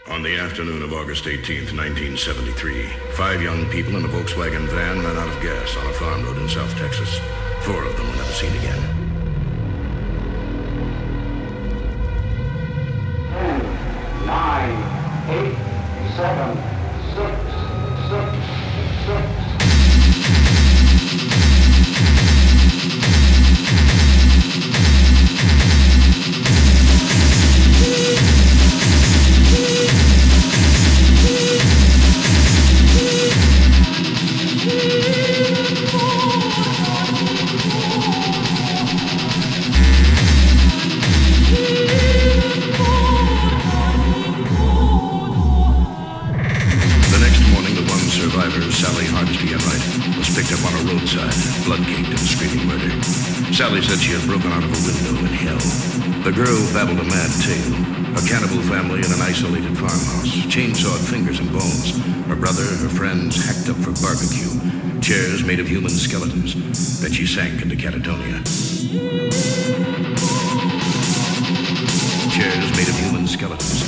On the afternoon of August 18th, 1973, 5 young people in a Volkswagen van ran out of gas on a farm road in South Texas. 4 of them were never seen again. 10, 9, 8, 7, 6, 6, 6. Sally said she had broken out of a window in hell. The girl babbled a mad tale. A cannibal family in an isolated farmhouse. Chainsawed fingers and bones. Her brother, her friends, hacked up for barbecue. Chairs made of human skeletons. Then she sank into catatonia. Chairs made of human skeletons.